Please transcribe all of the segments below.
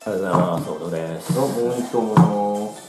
ありがとうございます。おどです。 どうも、いいと思います。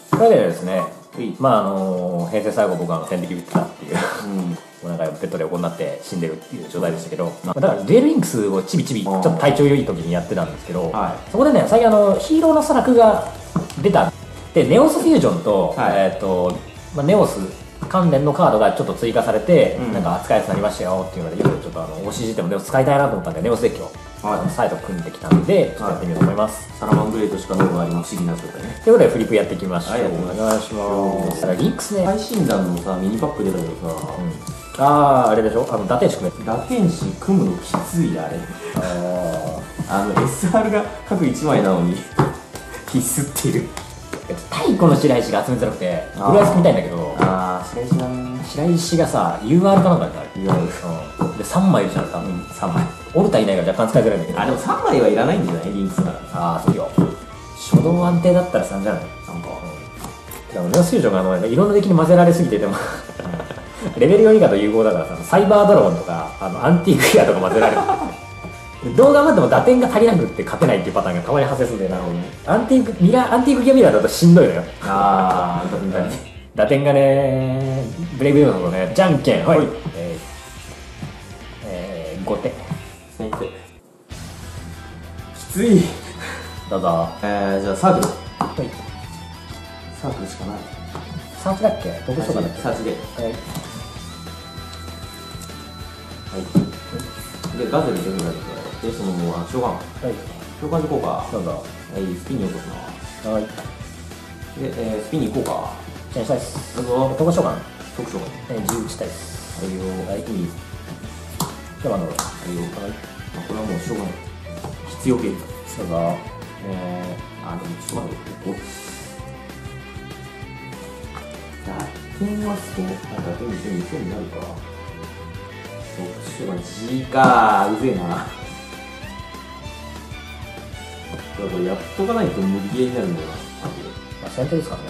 というわけでですね、平成最後僕は点滴打ってたっていう、もうなんかベッドで横になって死んでるっていう状態でしたけど、だからデュエルリンクスをちびちびちょっと体調良い時にやってたんですけど、そこでね、最近ヒーローのストラクが出た。で、ネオスフュージョンと、ネオス関連のカードがちょっと追加されて、なんか扱いやすくなりましたよっていうので、ちょっと推ししてもネオス使いたいなと思ったんで、ネオスデッキをサイト組んできたんで、ちょっとやってみようと思います。 サラマングレートしか脳があります。不思議な状態ね。 ということでフリップやっていきましょう。お願いします。リンクスね。 最新弾のさ、ミニパック出たけどさ、 あれでしょ、打点師組め。 打天使組むのきつい、あれ。SR が各1枚なのに必須っていう。 太古の白石が集めづらくて、浦安組みたいんだけど、 白石だね。 白石がさ、UR かなんかで UR で3枚いるじゃん、多分3枚。オルタいないから若干使いづらいんだけど。 でも3枚はいらないんじゃない、リンクスなら。 そうよ。初動安定だったら3じゃない。なんか。ネオスフュージョンがいろんなデッキに混ぜられすぎててもレベル4以下と融合だからさ、サイバードラゴンとかアンティークギアとか混ぜられるどう頑張っても打点が足りなくって勝てないっていうパターンがたまに発生するんだよな。アンティークギアミラーだとしんどいのよ。打点がね、ブレイブユーのね、じゃんけん、はい。5手。 先生。きつい。 どうぞ。 じゃあサークル。 はい。 サークルしかない。 サーチだっけ？どこそうかだっけ？ サーチで。はい。で、ガゼルでぐらいで、その召喚。はい。召喚でこうか。 どうぞ。 はい、スピンに落とすな。はい。で、スピンに行こうか。 チェンしたいっす。 どうぞ。 特殊召喚。 特殊召喚。 10打ちたいっす。 はいよ。はい。いい。 でははいよ。 これはもうしょうがない。必要系。 どうぞ。 でもちょっと待って、ここ。打点はそう。打点2000になるか。特殊は G かー。うぜえな。だからやっとかないと無理ゲーになるんだよな。 先手ですからね。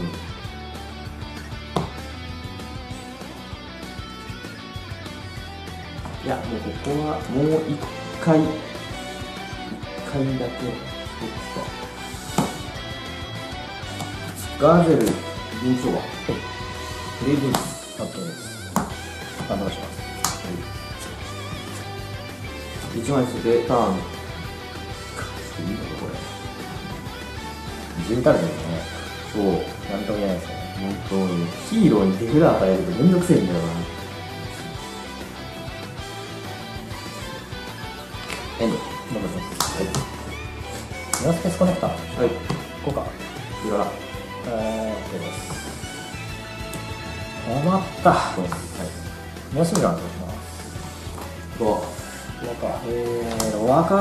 いや、もうここはもう一回だけガーゼルリンクショーバー。プレイリンクス。 OK です。どうします。 1枚捨ててターン。いいのかこ 10打たれてるね。 れ。そう。 なんとも言えないですよね。 本当にヒーローに手札与えるとめんどくせえんだよな。エンド。 どうぞ。はい。ネオスペースコネクター。はい。こうか。 いらな。 OK です。困った。はい。ネオスミラーどうします。 ロアか。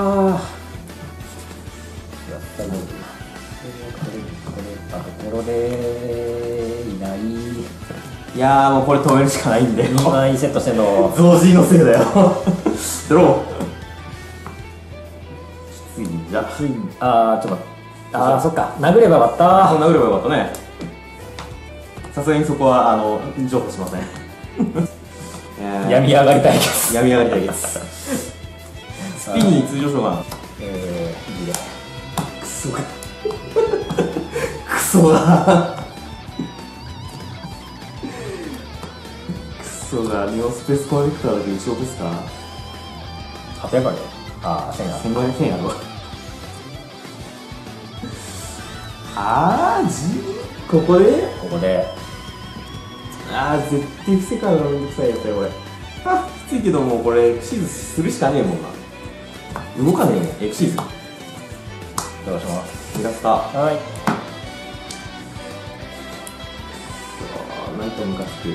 やったよ。これたところでいない。 いやーもうこれ止めるしかないんだよ。 2枚セットしてんの。 増髄のせいだよ。ドロー。きついじゃ。 ちょっと待って。そっか。殴ればよかった。 殴ればよかったね。さすがにそこは譲歩しません。 病み上がり対決。 病み上がり対決。スピニー通常召喚。クソが。クソが。クソが。ネオスペースコネクターだけ一応ですか。 800あるよ。1000ある。 1500あるわ。ここで絶対不正解がめんどくさいやつだよこれ。きついけどもうこれエクシーズするしかねえもんな。動かねえもんエクシーズ。 どうします。 イラスタはい。 なんとムカつく。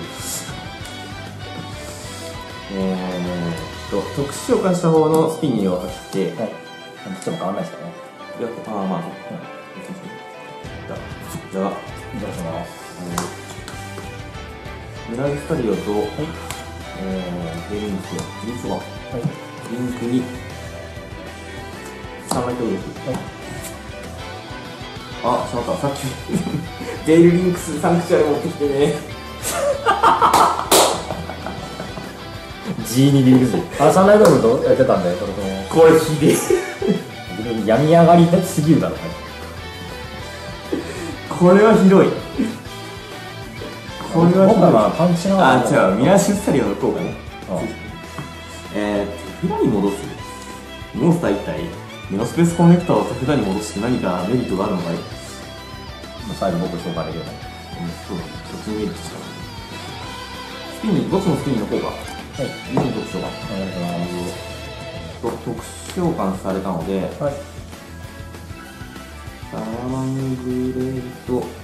特殊召喚した方のスピニーを切って、 はい。どっちも変わんないですかね。 いや、まあ、じゃあ、 どうします。 メラルスタリオと、ゲーリンクス、リンクは、リンクに、サンライトウルフ。しまった、さっき、ゲイルリンクスサンクチュアリ持ってきてね。 G2 リーグズ。サンライトウルフとやってたんで、それとも。 これひでえ。 ギル病み上がりすぎるだろこれはひどい。これはひどい。 僕はパンチの違う、ミラーシュスタリオの効果ね。札に戻す。モンスター1体、メノスペースコネクターを札に戻して何かメリットがあるのかい？ 最後僕紹介できるね。 そうだね。そっちのメリットしかない。スピニー、どっちもスピニーの効果。はい。2の特徴が。お願いします。特召喚されたので、はい。サラマングレートの、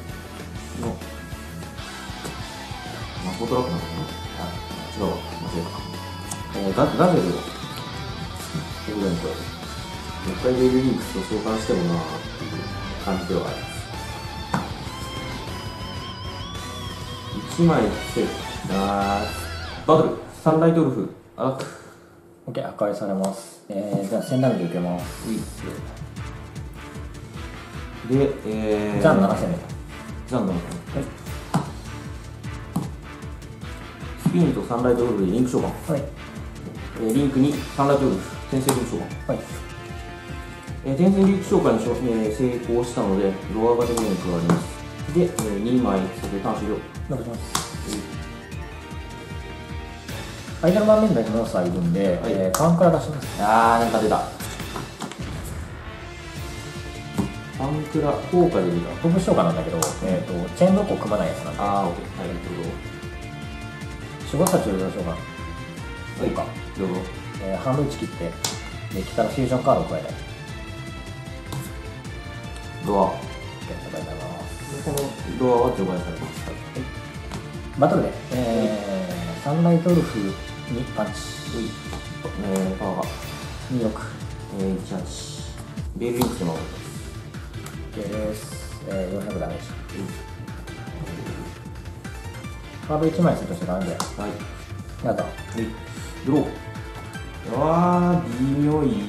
マコトラックなのかな？違うわ。間違えた。ガゼルを、プレゼント。もう一回ベルリンクスと召喚してもなーっていう感じではあります。1枚セーフ。バトル、サンライトウルフ、アタック。 OK、破壊されます。じゃあ1000ダメージ受けます。 で、 ザン7000目。 ザン7000目。はい。スピンとサンライトウルフでリンク召喚。はい。リンクにサンライトウルフ、転生リンク召喚。はい。転生リンク召喚に成功したので、ロアがデメに加わります。で、2枚それでターン終了。 残します。間の盤面内にモンスターいるんで、はい、カウンから出します。 なんか出た。カウンクラ、効果で出た。 トップ召喚なんだけど、チェーンロックを組まないやつなんで。 オッケー。はい、 守護者中央召喚。効果。 どうぞ。 半分打ち切って、デッキからフュージョンカードを加えたい。 ドア。 ありがとうございます。 このドアは除外されます。 バトルで、サンライトウルフにパンチ。 パワーが 26。 18。ベールリンクスの。 OK です。400ダメージ。カード1枚セットしてダメで。はい。やだ。 ドロー。微妙い。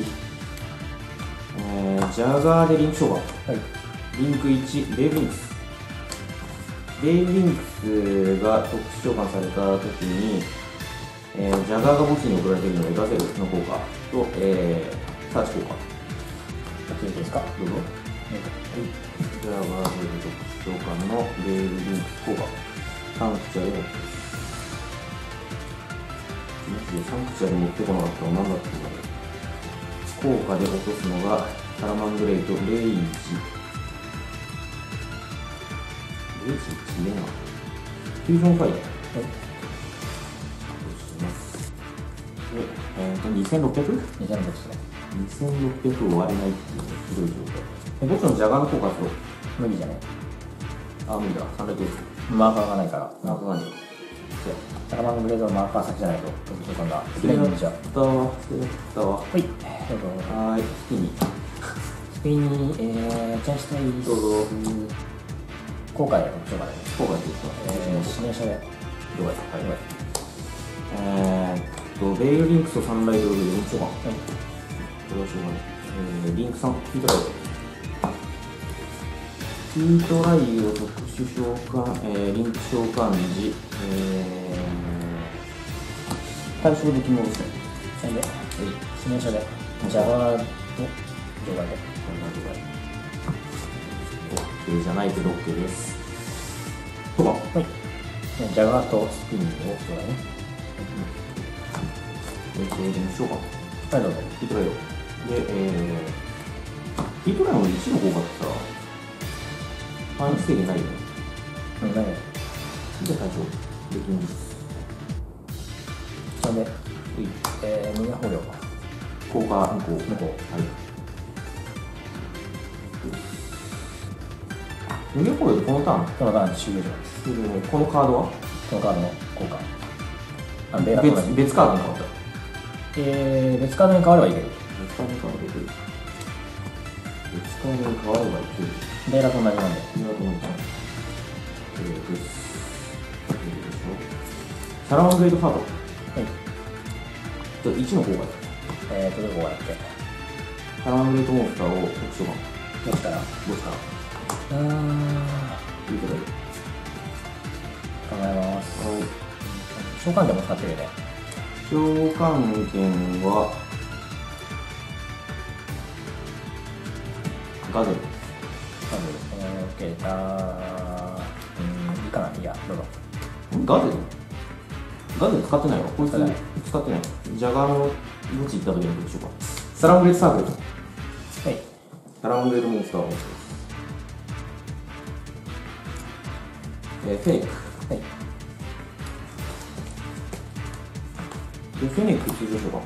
ジャガーでリンク召喚。はい。リンク1、ベールリンクス。ベールリンクスが特殊召喚されたときに、ジャガーが墓地に送られているので、ガゼルの効果と、サーチ効果。 やってみていいですか？ どうぞ。ジャガーゼル特殊召喚のベールリンクス効果。サンクチュアリ持って。マジでサンクチュアリ持ってこなかったら何だったんだろう。効果で落とすのが、サラマングレイト、レイジ。レイジ1でな。フュージョンファイヤー。はい。2600？ 2600ですね。 2600を割れないっていうひどい状態。どっちのジャガーの効果と無理じゃない。 無理だ。サンライトです。 マーカーがないから。 マーカーがない。 サラマングレードのマーカー先じゃないと、特殊召喚ができないんじゃ。 捨てたわ。はい。 どうぞ。 はい。スピニー。 スピニー、チェンジしたい。 どうぞ。 後悔で特殊召喚です。 後悔で指名書で。 了解。はい。ベイルリンクスとサンライトウルフでリンク召喚。はい。これはしょうがない。リンク3、ヒートライド。ヒートライを特殊召喚、リンク召喚時、対象で決め戻したい。 それで、指名書で、ジャガーと除外で。 OK じゃないけど OK です。とか。はい。 ジャガーとスピンを除外ね。 リンク召喚。 はい、どうぞ。 ヒートライド。で、ヒートライドの1の効果ってさ、範囲制限ないよね。 ないよ。 で、対象できます。 それで、無駄捕虜。 効果無効。 はい。 無駄捕虜でこのターン終了します。 このカードはこのカードの効果。 別カードに変わった。 別カードに変わればいける。 別カードに変わればいける。 ベーラと同じなんで。 サラマングレードハート。はい。1の効果どれ効果だっけ？ サラマングレードモンスターを特殊版。 どうしたらいいくらい考えます。召喚でも使ってるよね。 召喚権は、 ガゼル。 OK、いいかな、いや、どうぞ。 ガゼル使ってないわ。こいつ使ってない。ジャガーの墓地行った時のどうしようか。サラモングレードサークル。はい。サラモングレードモンスターを持ってます。フェネック。はい。で、フェネック通常しようか。はい。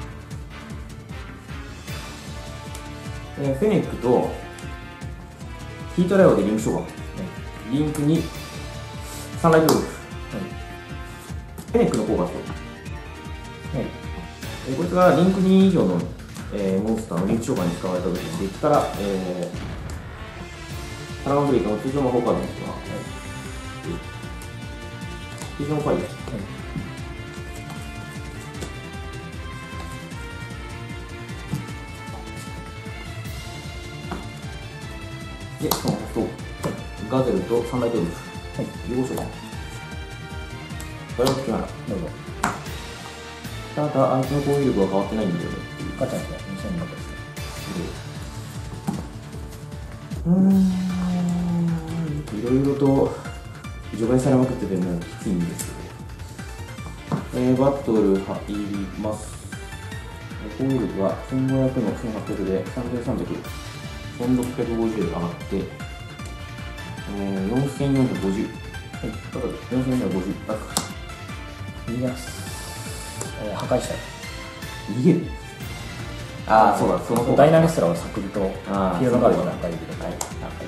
フェネックとヒートライオでリンクしようか。はい、リンクにサンライトウルフ。はい、フェネックの効果と、はい、こいつがリンク2以上の、モンスターのリンク召喚に使われたときにデッキから、サラマンブレイクの通常魔法カードにします。通常のファイヤー。で、そのとガゼルとサンライトウルフ。はい、よいしょ。これを聞きながら。どうぞ。ただ、相手の攻撃力は変わってないんだよね。 ガチャですね。2600ですね。いろいろと除外されまくっててもきついんですけど。バトル入ります。攻撃力は1500の1800で3300。1650で上がって、4450。はい、だから4450。 逃げます。破壊したい。 逃げる。ああ、そうだ、そのダイナミスラをサクリと、フィールドガードで何回できる。はい。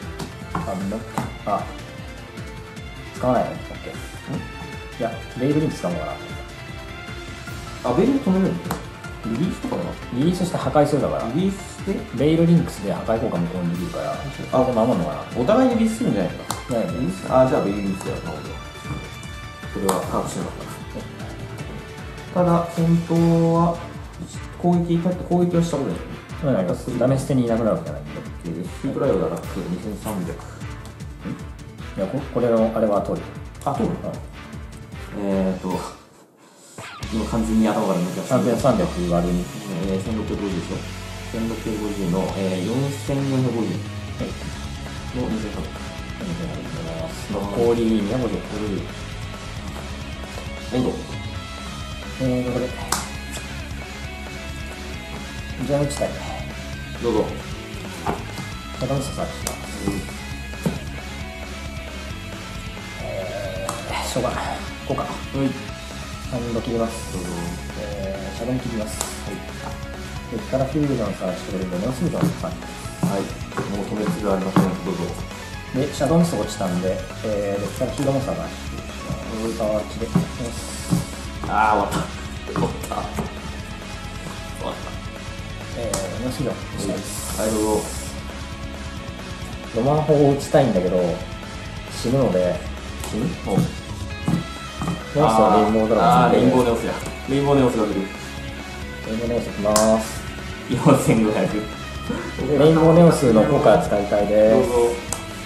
使わないの？ OK。いや、ベイルリンク使うのかな。 あ、ベイル止めるの？リリースとかだな。 リリースして破壊するだから。 リリースしてベイルリンクスで破壊効果無効にできるから、あ、で守るのかな。 お互いにリリースするんじゃないか。 リリース？ あ、じゃあベイルリンクスだよ。なるほど。それは把握しなかった。ただ、戦闘は攻撃はしたことない。 ダメ捨てにいなくなるわけじゃないんで。 スイートライオだラック2300。 いや、これのあれは通る。 あ、通る。今完全に頭から抜けました。 300割る 1650でしょ。1650の、4450の2300。 氷250。 温度。 これ。じゃあ打ちたい。 どうぞ。 高見さんします。しょうがない。こうか。はい。ハンド切ります。どうぞ。シャドウ切ります。はい。で、からフィールドのサーチとレンドのすぐの3。はい。 もう止めつがありません。どうぞ。 で、シャドウミス落ちたんで、で、からヒーローモンスターがサーチで。 ああ、終わった。終わった。 もうすぐ打ちたいです。 はい、どうぞ。 ロマン砲を打ちたいんだけど、死ぬので、 死ぬ？ ネオスはレインボードラゴン。 レインボーネオスや。レインボーネオスが出る。 レインボーネオスいきます。 4500。 レインボーネオスの効果を使いたいです。 どうぞ。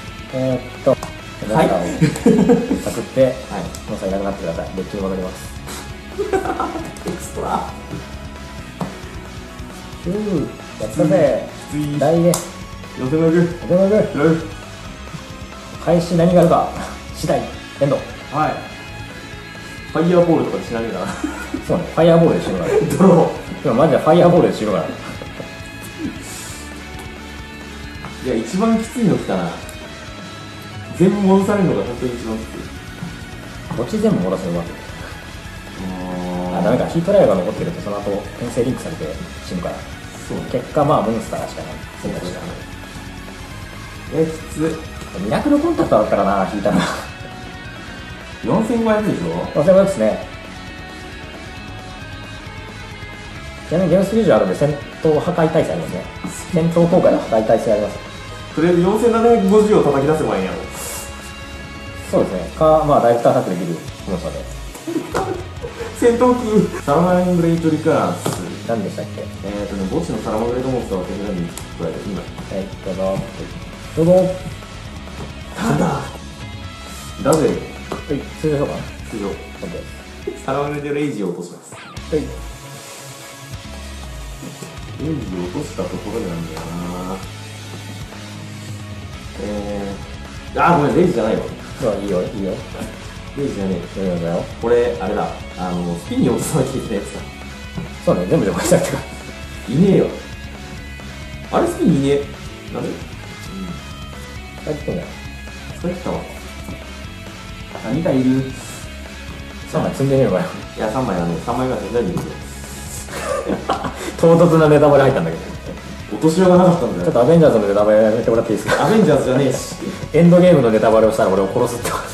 はい。サクって、モンスターいなくなってください。デッキに戻ります。 エクストラ。 やったぜ。大で。 寄せの具。 開始何があるか。次第。エンド。 はい。ファイヤーボールとかで死なねえかな。 そうね。ファイヤーボールで死ぬから。 ドロー。でもマジでファイヤーボールで死ぬから。 いや、一番きついの来たな。全部戻されるのが本当に一番きつい。 こっち全部戻すのうまく。ダメか。ヒートライアが残ってるとその後転生リンクされて死ぬから。 そうね。 結果まあモンスターしかない。選択肢がない。 きつ。 ミラクルコンタクトだったかな、引いたの。 4500でしょ。 4500ですね。ちなみにゲームスリージュあるんで戦闘破壊耐性ありますね。戦闘効果で破壊耐性あります。 とりあえず4750を叩き出せばいいんやろ。 そうですね。まあダイレクトアタックできるモンスターで。 戦闘機サラマングレイトリカランス。 何でしたっけ？ 墓地のサラマングレートモンスターを手札に加えて今。 どうぞ。どうぞ。 ダゼル。 はい、通常しようかな。 通常。 OK。 サラマングレートレイジを落とします。はい。レイジを落としたところでなんだよな。 ごめん、レイジじゃないよ。 いいよ、いいよ。 レイジじゃねえ。 いいよ。 これ、あれだ。スピンに落とさなきゃいけないやつだ。 そうね、全部除外されてる。 いねえよ。あれ、スピンいねえ。なんで帰ってきたんだよ。 疲れてたわ。2回いる。 3枚積んでみればよ。 いや、3枚はね、3枚ぐらい積んでるんだけど。 唐突なネタバレ入ったんだけど。 落としようがなかったんだよ。 ちょっとアベンジャーズのネタバレやめてもらっていいですか。 アベンジャーズじゃねえし。 エンドゲームのネタバレをしたら俺を殺すってこと。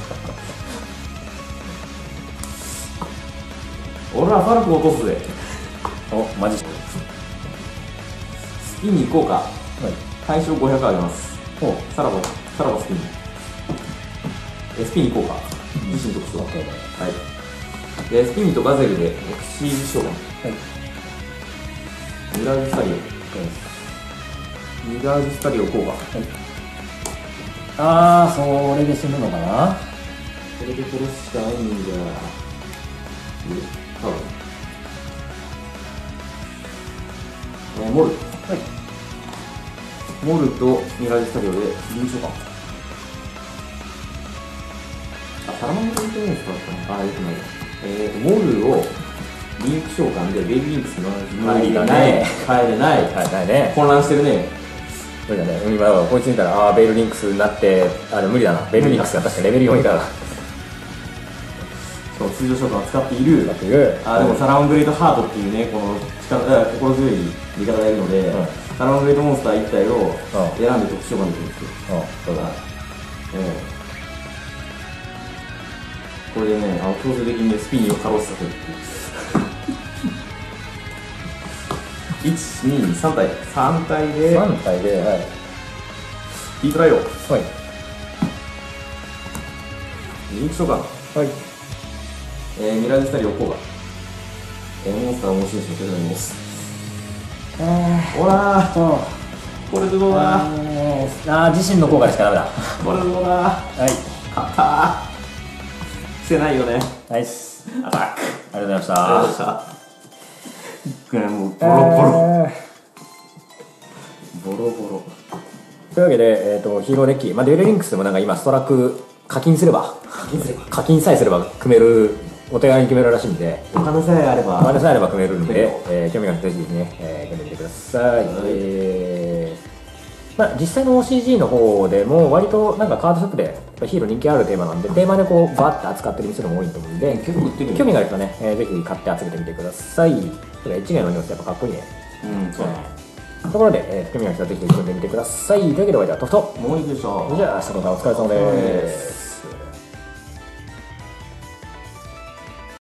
俺はファルコを落とすぜ。 お、マジ。スピンに行こうか。 はい。 対象500あげます。 お、 さらばスピン。スピンに行こうか。自身特殊。 オッケー。 はい。で、スピンとガゼルでエクシーズ召喚。はい。ミラージュスタリオ。ミラージュスタリオ効果。はい。 それで死ぬのかな。 これで殺すしかないんじゃ。モル。はい。モルとミラージュスタリオで臨召喚。サラマンダーインテンスだったの。よくないよ。モルをリンク召喚でベイビーリンクスの無理だね。 帰れない。 ないね。 混乱してるね。 無理だね。今こいつ見たらベイルリンクスになって無理だな。ベイルリンクスが確かレベル4以下だ。 通常召喚を使っている。でもサラウンドグレートハートっていうね、この心強い味方がいるので、サラウンドグレートモンスター1体を選んで特殊召喚できるんですよ。そうだ。これでね、強制的にスピンをカロスさせるっていう。1、2、3体。3体で、 はい。 ヒートライオ。はい。リンク召喚。はい。ミラージュスタリオ効果。モンスターを持ち主の手札に戻す。ほらー。これでどうだ自身の効果でしかダメだ。 これでどうだはい。勝ったー。してないよね。 ナイス。 アタック。 ありがとうございました。 ありがとうございました。これもうボロボロ。ボロボロ。 というわけで、ヒーローデッキ、デュエルリンクスでも今ストラック課金さえすれば組める、お手軽に組めるらしいんで、 お金さえあれば組めるので、興味がある人ぜひですね、組んでみてください。実際の OCG の方でも割とカードショップでヒーロー人気あるテーマなんで、テーマでバーって扱ってる店も多いと思うんで、興味がある人はね、ぜひ買って集めてみてください。1名の荷物やっぱかっこいいね。そうね。ところで、興味がある人はぜひ組んでみてください。というわけで、お相手はトフト。 もういいでしょう。 じゃあ、お疲れ様です。